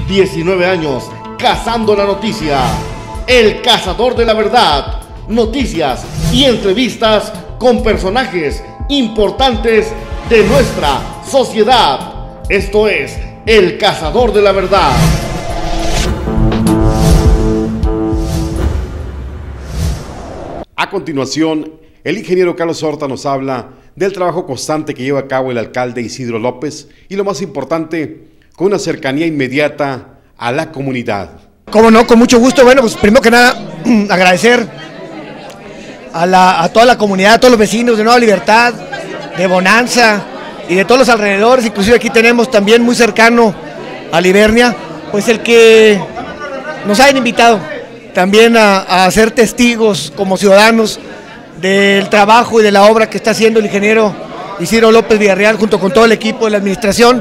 19 años cazando la noticia. El cazador de la verdad. Noticias y entrevistas con personajes importantes de nuestra sociedad. Esto es El Cazador de la Verdad. A continuación, el ingeniero Carlos Horta nos habla del trabajo constante que lleva a cabo el alcalde Isidro López y lo más importante, con una cercanía inmediata a la comunidad. Cómo no, con mucho gusto. Bueno, pues primero que nada agradecer a toda la comunidad, a todos los vecinos de Nueva Libertad, de Bonanza y de todos los alrededores. Inclusive aquí tenemos también muy cercano a Livernia, pues el que nos hayan invitado también a ser testigos como ciudadanos del trabajo y de la obra que está haciendo el ingeniero Isidro López Villarreal junto con todo el equipo de la administración.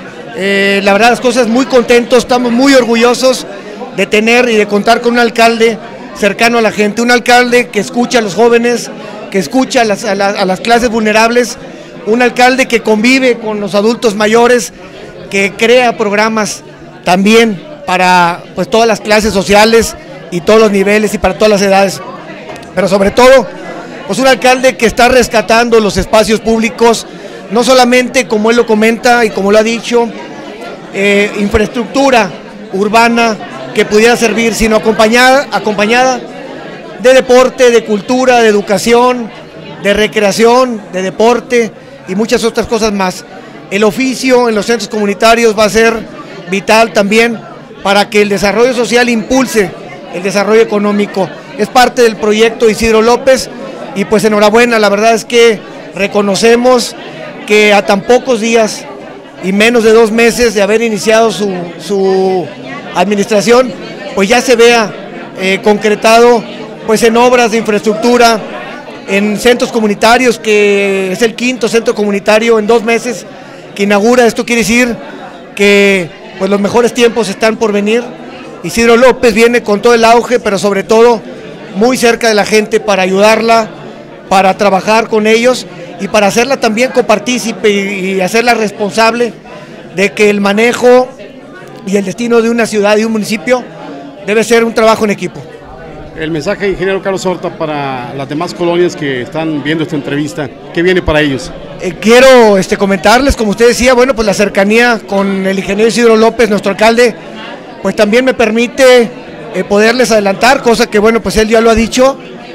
La verdad, las cosas muy contentos, estamos muy orgullosos de tener y de contar con un alcalde cercano a la gente, un alcalde que escucha a los jóvenes, que escucha a las clases vulnerables, un alcalde que convive con los adultos mayores, que crea programas también para pues todas las clases sociales y todos los niveles y para todas las edades, pero sobre todo pues un alcalde que está rescatando los espacios públicos, no solamente como él lo comenta y como lo ha dicho, infraestructura urbana que pudiera servir, sino acompañada de deporte, de cultura, de educación, de recreación, de deporte y muchas otras cosas más. El oficio en los centros comunitarios va a ser vital también para que el desarrollo social impulse el desarrollo económico. Es parte del proyecto Isidro López y pues enhorabuena, la verdad es que reconocemos que a tan pocos días y menos de 2 meses de haber iniciado su administración, pues ya se vea concretado pues en obras de infraestructura, en centros comunitarios, que es el 5º centro comunitario en 2 meses que inaugura. Esto quiere decir que pues los mejores tiempos están por venir. Isidro López viene con todo el auge, pero sobre todo muy cerca de la gente para ayudarla, para trabajar con ellos y para hacerla también copartícipe y hacerla responsable de que el manejo y el destino de una ciudad y un municipio debe ser un trabajo en equipo. El mensaje, ingeniero Carlos Horta, para las demás colonias que están viendo esta entrevista, ¿qué viene para ellos? Quiero comentarles, como usted decía, bueno, pues la cercanía con el ingeniero Isidro López, nuestro alcalde, pues también me permite poderles adelantar, cosa que bueno, pues él ya lo ha dicho,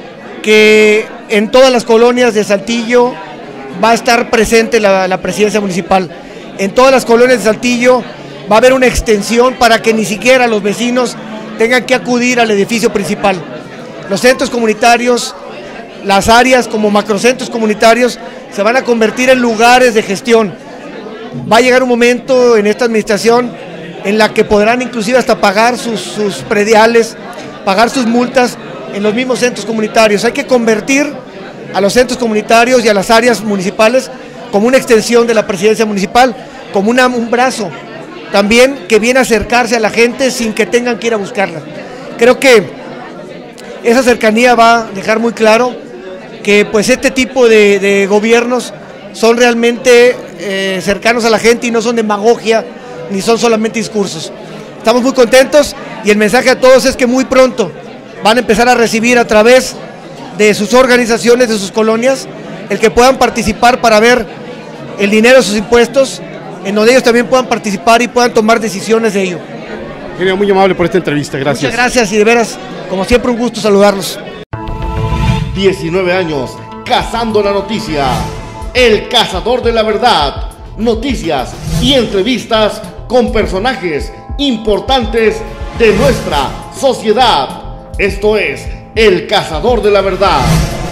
que en todas las colonias de Saltillo va a estar presente la presidencia municipal. En todas las colonias de Saltillo va a haber una extensión para que ni siquiera los vecinos tengan que acudir al edificio principal. Los centros comunitarios, las áreas como macrocentros comunitarios se van a convertir en lugares de gestión. Va a llegar un momento en esta administración en la que podrán inclusive hasta pagar sus prediales, pagar sus multas en los mismos centros comunitarios. Hay que convertir a los centros comunitarios y a las áreas municipales como una extensión de la presidencia municipal, como un brazo también que viene a acercarse a la gente sin que tengan que ir a buscarla. Creo que esa cercanía va a dejar muy claro que pues este tipo de gobiernos son realmente cercanos a la gente y no son demagogia ni son solamente discursos. Estamos muy contentos y el mensaje a todos es que muy pronto van a empezar a recibir a través de sus organizaciones, de sus colonias, el que puedan participar para ver el dinero de sus impuestos, en donde ellos también puedan participar y puedan tomar decisiones de ello. Ingeniero, muy amable por esta entrevista, gracias. Muchas gracias y de veras, como siempre, un gusto saludarlos. 19 años cazando la noticia. El Cazador de la Verdad. Noticias y entrevistas con personajes importantes de nuestra sociedad. Esto es El Cazador de la Verdad.